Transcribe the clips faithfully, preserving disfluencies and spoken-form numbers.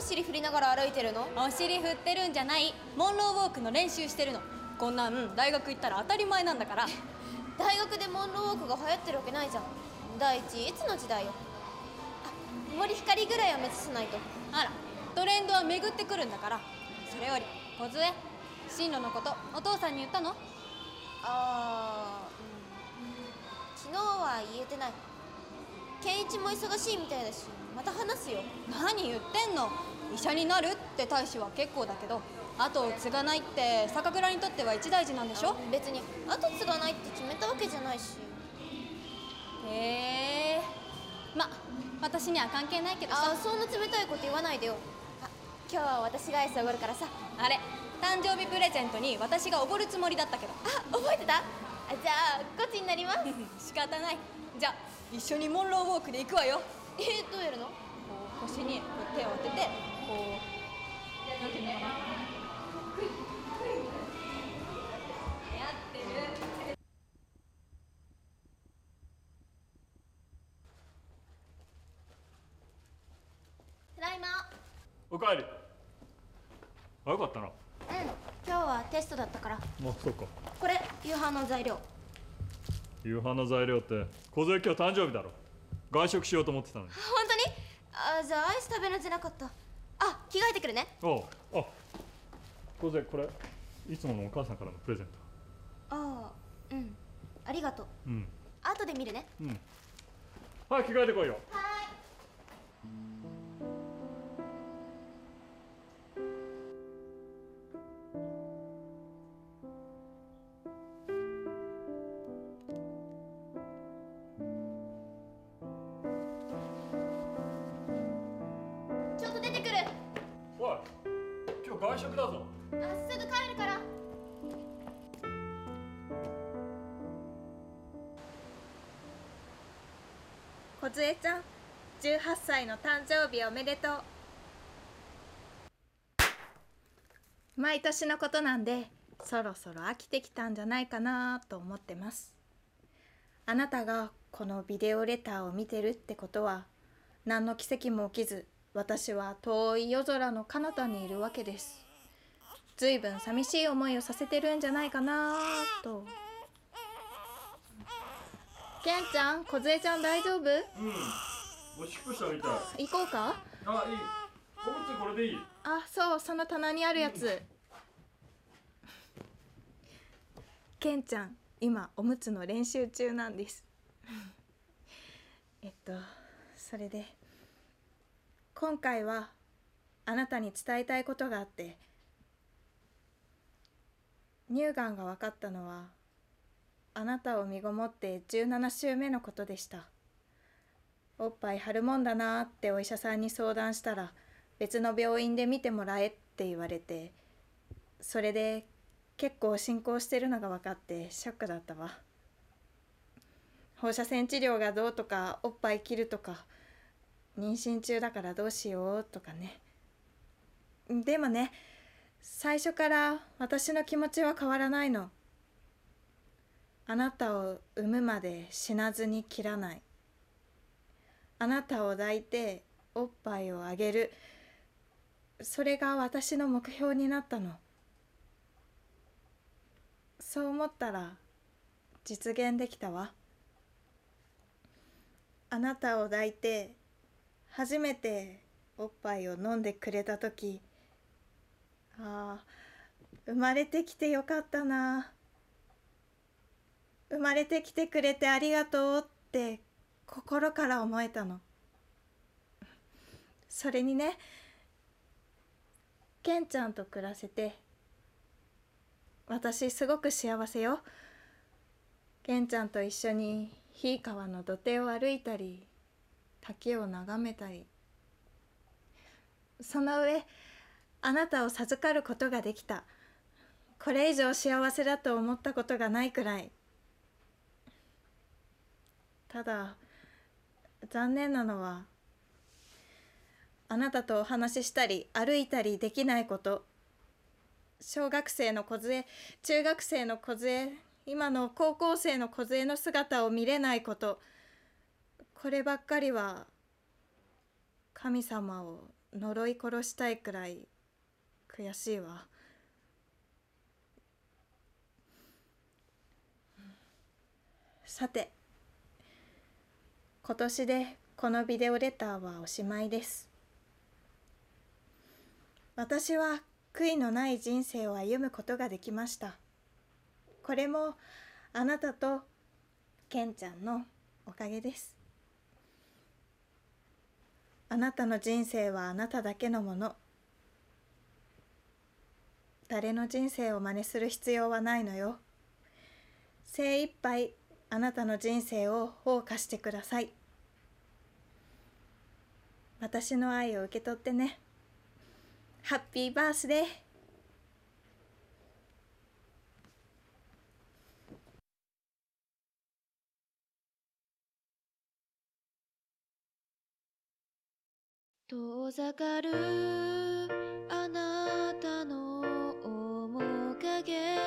尻振りながら歩いてるの？ お尻振ってるんじゃない、モンローウォークの練習してるの。こんなん大学行ったら当たり前なんだから。 大学でモンローウォークが流行ってるわけないじゃん。第一いつの時代よ。あ、森光ぐらいは目指さないと。 あら、トレンドは巡ってくるんだから。それより梢、進路のことお父さんに言ったの？ あー、うん、昨日は言えてない。健一も忙しいみたいだし、また話すよ。 何言ってんの。医者になるって大使は結構だけど、後を継がないって酒蔵にとっては一大事なんでしょ。 別に後継がないって決めたわけじゃないし。 へえ、ま、私には関係ないけどさ。 あ、そんな冷たいこと言わないでよ。あ、今日は私がアイスおごるからさ。 あれ、誕生日プレゼントに私がおごるつもりだったけど。 あ、覚えてた？あ、じゃあこっちになります。 仕方ない。じゃあ一緒にモンローウォークで行くわよ。 えー、どうやるの？こう腰にこう手を当てて、こうなんていうのかな、クイックイッやってる。 ただいま。 おかえり。あ、よかったな。 うん、今日はテストだったから。 あ、そっか。 これ夕飯の材料。 夕飯の材料って梢今日誕生日だろ。外食しようと思ってたのに。 本当に？あ、じゃあアイス食べるんじゃなかった。あ、着替えてくるね。 おう、あ、梢これいつものお母さんからのプレゼント。 ああ、うん、ありがとう。 うん、 後で見るね。 うん。はい、着替えてこいよ。 はい。ちょっと出てくる。 おい、今日外食だぞ。 あ、すぐ帰るから。 梢ちゃん、じゅうはっさいの誕生日おめでとう。毎年のことなんでそろそろ飽きてきたんじゃないかなと思ってます。あなたがこのビデオレターを見てるってことは何の奇跡も起きず、私は遠い夜空の彼方にいるわけです。ずいぶん寂しい思いをさせてるんじゃないかなと。ケンちゃん、梢ちゃん大丈夫？ うん、おしっこしたみたい。 行こうか？ あ、いい。おむつこれでいい？ あ、そう、その棚にあるやつ。ケンちゃん、今おむつの練習中なんです。えっとそれで今回はあなたに伝えたいことがあって、乳がんが分かったのはあなたを身ごもってじゅうなな週目のことでした。おっぱい張るもんだなーってお医者さんに相談したら、別の病院で見てもらえって言われて、それで結構進行してるのが分かってショックだったわ。放射線治療がどうとか、おっぱい切るとか、妊娠中だからどうしようとかね。でもね、最初から私の気持ちは変わらないの。あなたを産むまで死なずに切らない。あなたを抱いておっぱいをあげる。それが私の目標になったの。そう思ったら実現できたわ。あなたを抱いて初めておっぱいを飲んでくれたとき、ああ、生まれてきてよかったな。生まれてきてくれてありがとうって心から思えたの。それにね、ケンちゃんと暮らせて私すごく幸せよ。ケンちゃんと一緒にひい川の土手を歩いたり、滝を眺めたり、その上あなたを授かることができた。これ以上幸せだと思ったことがないくらい。ただ残念なのは、あなたとお話ししたり歩いたりできないこと。小学生の梢、中学生の梢、今の高校生の梢の姿を見れないこと。こればっかりは神様を呪い殺したいくらい悔しいわ。さて、今年でこのビデオレターはおしまいです。私は悔いのない人生を歩むことができました。これもあなたとケンちゃんのおかげです。あなたの人生はあなただけのもの。誰の人生を真似する必要はないのよ。精一杯あなたの人生を謳歌してください。私の愛を受け取ってね。ハッピーバースデー。 遠ざかるあなたの面影、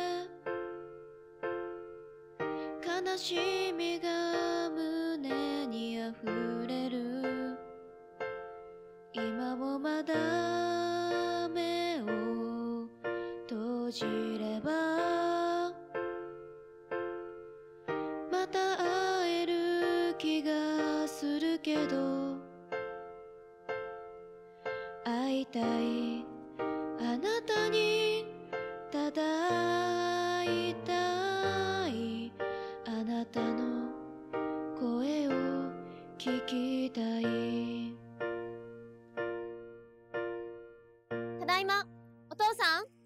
悲しみが胸にあふれる。今もまだ目を閉じればまた会える気がするけど、会いたいあなたにただ会いたい、あなたの声を聞きたい。ただいま。お父さん。